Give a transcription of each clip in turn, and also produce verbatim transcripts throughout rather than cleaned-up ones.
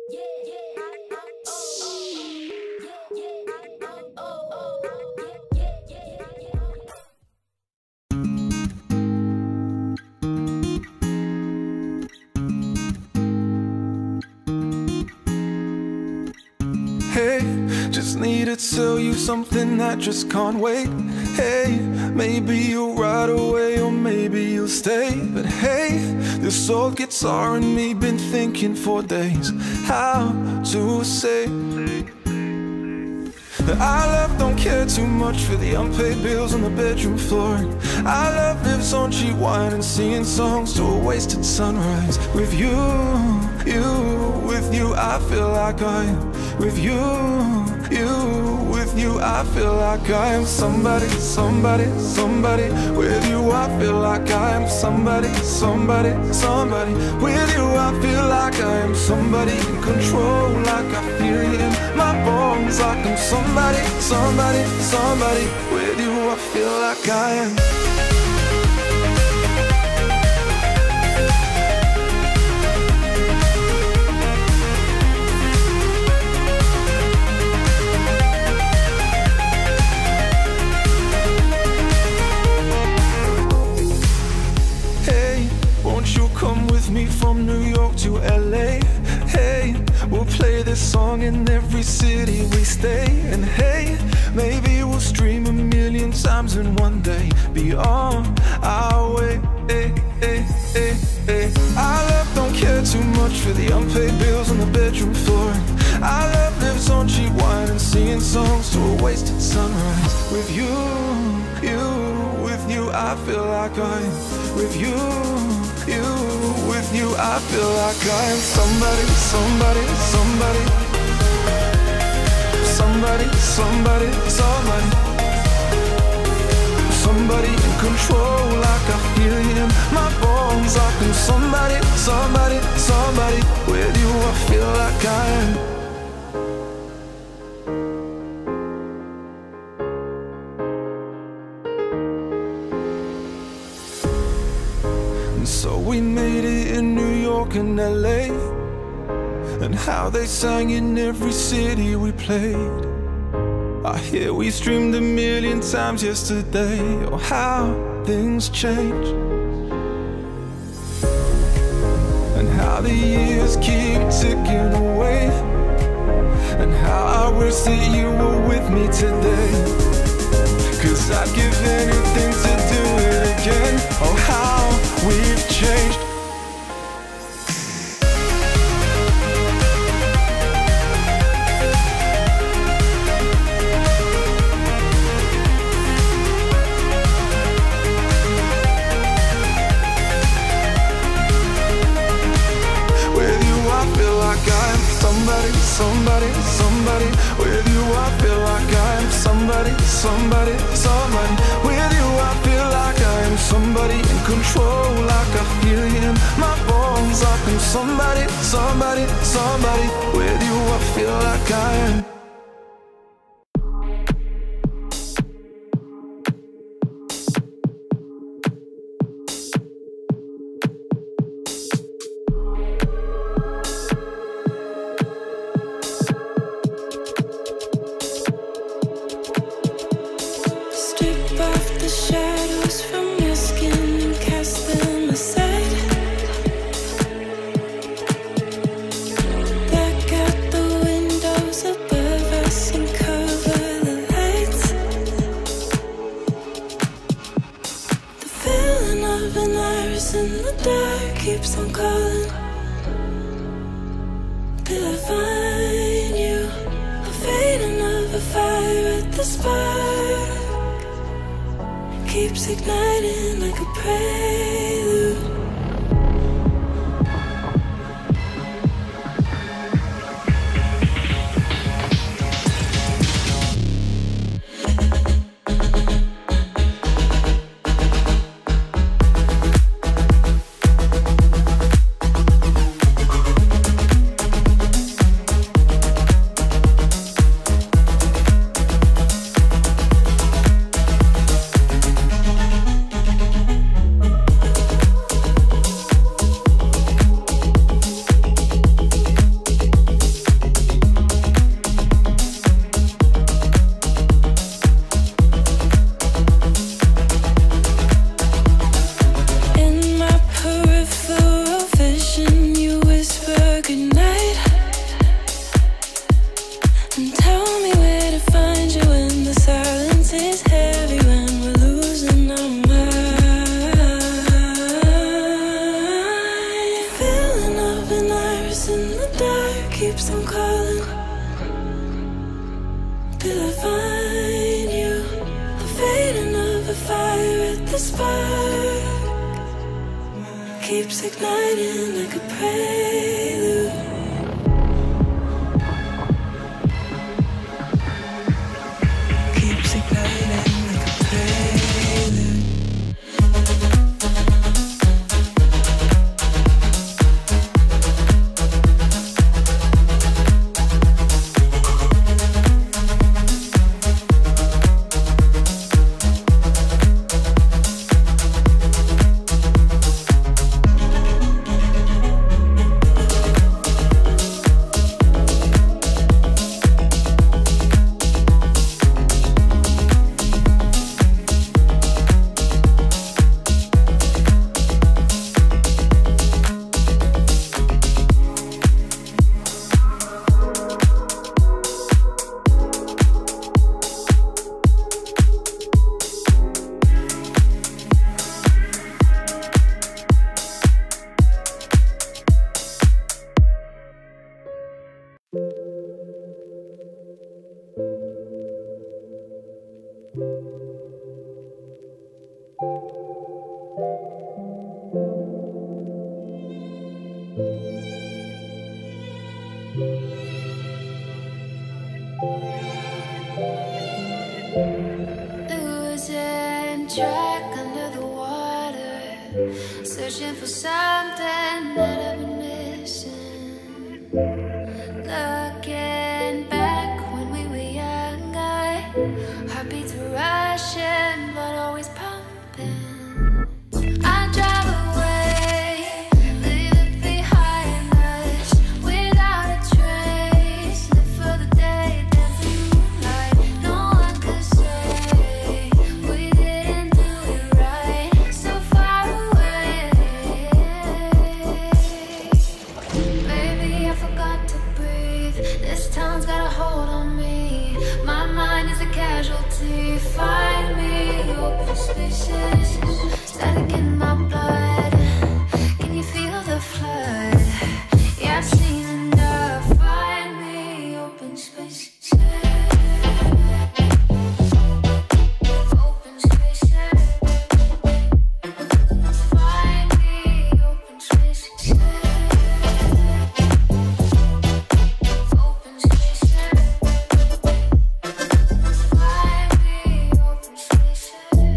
Hey, just need to tell you something that just can't wait. Hey, maybe you'll ride away or maybe you'll stay. But hey, this old guitar and me been thinking for days how to say that our love don't care too much for the unpaid bills on the bedroom floor. Our love lives on cheap wine and singing songs to a wasted sunrise. With you, you, with you I feel like I am. With you, you, with you I feel like I am somebody, somebody, somebody. With you I feel like I am somebody, somebody, somebody. With you I feel like I am somebody in control, like I feel it in my bones, like I'm somebody, somebody, somebody. With you I feel like I am. Come with me from New York to L A. Hey, we'll play this song in every city we stay. And hey, maybe we'll stream a million times in one day. Be on our way. Hey, hey, hey, hey. Our love don't care too much for the unpaid bills on the bedroom floor. Our love lives on cheap wine and singing songs to a wasted sunrise. With you, you, with you I feel like I am. With you, you, with you I feel like I am somebody, somebody, somebody. Somebody, somebody, somebody. Somebody in control, like I feel it in my bones, like I'm somebody, somebody, somebody. With you I feel like I am. So we made it in New York and L A, and how they sang in every city we played. I hear we streamed a million times yesterday. Oh, how things change, and how the years keep ticking away, and how I wish that you were with me today. Cause I'd give anything to do it again. Oh, how we've changed. With you I feel like I am somebody, somebody, somebody. With you I feel like I am somebody, somebody, somebody. With you I feel like I am somebody in control, like I feel it in my bones, like I'm somebody, somebody, somebody. With you I feel like I am. Shadows from your skin and cast them aside. Black out the windows above us and cover the lights. The feeling of an iris in the dark keeps on calling. Till I find you, a fading of a fire at the spark keeps igniting like a prelude. keeps on calling. Till I find you, a fading of a fire at the spark keeps igniting like a prelude. Keeps igniting like a prelude. Losing track under the water, searching for something that I've been missing. Looking back when we were younger, heartbeats were rushing, blood always pumping. I drive away, leave it behind us without a trace. Live for the day, dance in the moonlight. No one could say we didn't do it right. So far away, baby, I forgot to breathe. This town's got a hold on me. My mind is a casualty. Find me open spaces, static in my blood. Can you feel the flood? Yeah, I've seen enough. Find me open spaces, open spaces. Find me open spaces, open spaces. Find me open spaces.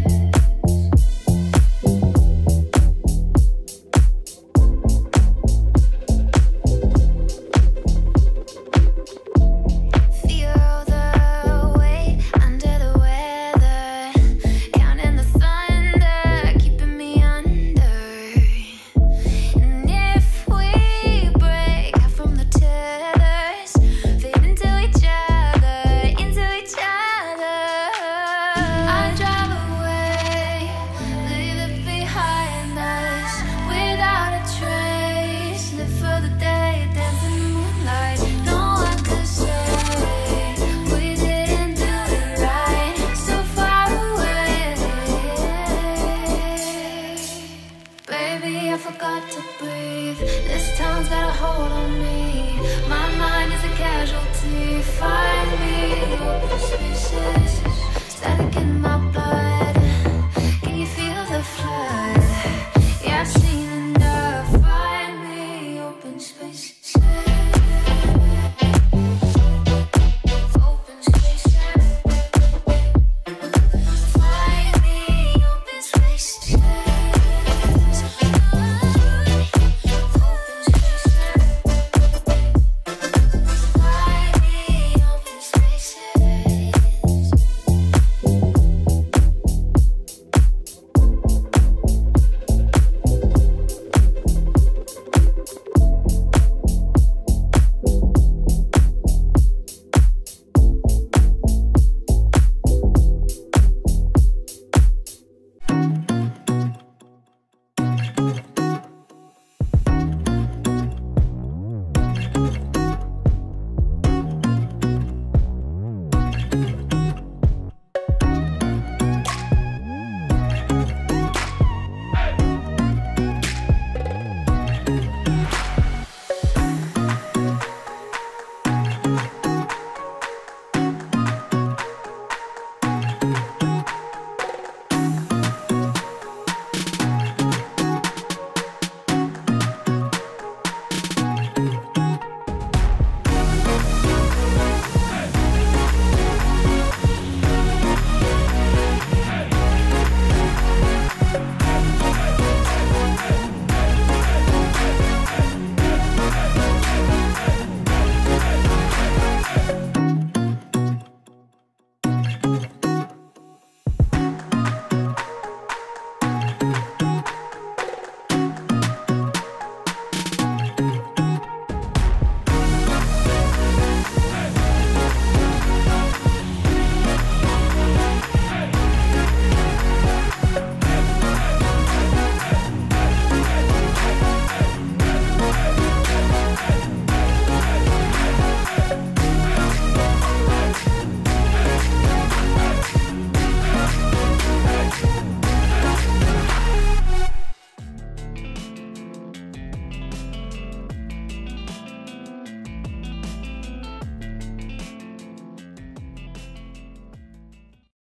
Feel the weight under the weather, counting the thunder, keeping me under. And if we break out from the tethers, fade into each other, into each other. I drive away, leave it behind us without a trace. Live for the day, dance in the moonlight. No one could say we didn't do it right. So far away, baby, I forgot to breathe. This town's got a hold on me. My mind is a casualty. Find me open spaces, static in my